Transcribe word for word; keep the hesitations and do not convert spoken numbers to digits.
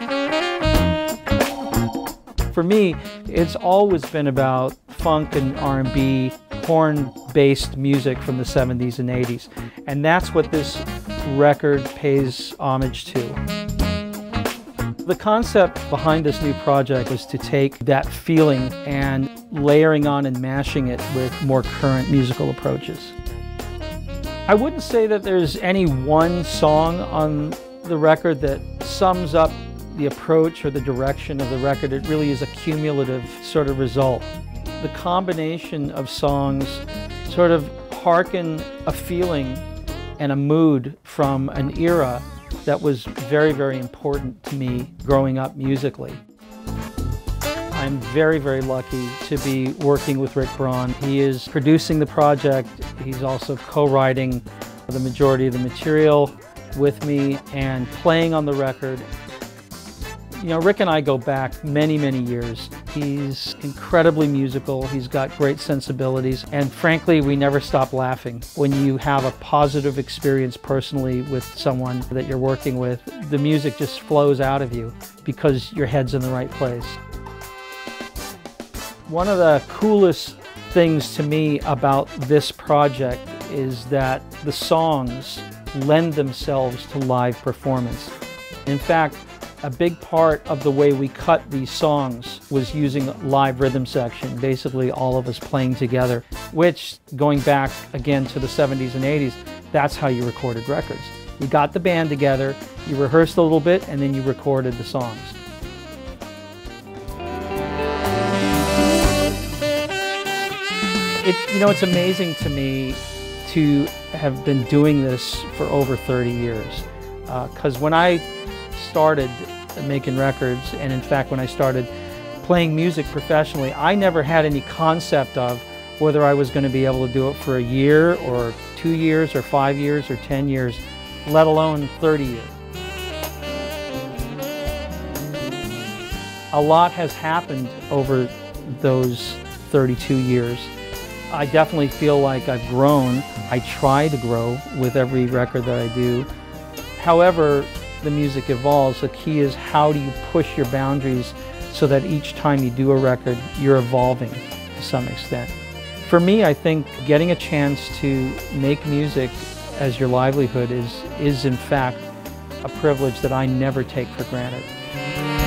For me, it's always been about funk and R and B, horn-based music from the seventies and eighties. And that's what this record pays homage to. The concept behind this new project was to take that feeling and layering on and mashing it with more current musical approaches. I wouldn't say that there's any one song on the record that sums up the approach or the direction of the record. It really is a cumulative sort of result. The combination of songs sort of hearken a feeling and a mood from an era that was very, very important to me growing up musically. I'm very, very lucky to be working with Rick Braun. He is producing the project. He's also co-writing the majority of the material with me and playing on the record. You know, Rick and I go back many, many years. He's incredibly musical, he's got great sensibilities, and frankly, we never stop laughing. When you have a positive experience personally with someone that you're working with, the music just flows out of you because your head's in the right place. One of the coolest things to me about this project is that the songs lend themselves to live performance. In fact, a big part of the way we cut these songs was using live rhythm section, basically all of us playing together, which, going back again to the seventies and eighties, that's how you recorded records. You got the band together, you rehearsed a little bit, and then you recorded the songs. It, you know, it's amazing to me to have been doing this for over thirty years. Because uh, when I started making records, and in fact when I started playing music professionally, I never had any concept of whether I was going to be able to do it for a year or two years or five years or ten years, let alone thirty years. A lot has happened over those thirty-two years. I definitely feel like I've grown. I try to grow with every record that I do. However, the music evolves. The key is, how do you push your boundaries so that each time you do a record, you're evolving to some extent. For me, I think getting a chance to make music as your livelihood is, is in fact a privilege that I never take for granted.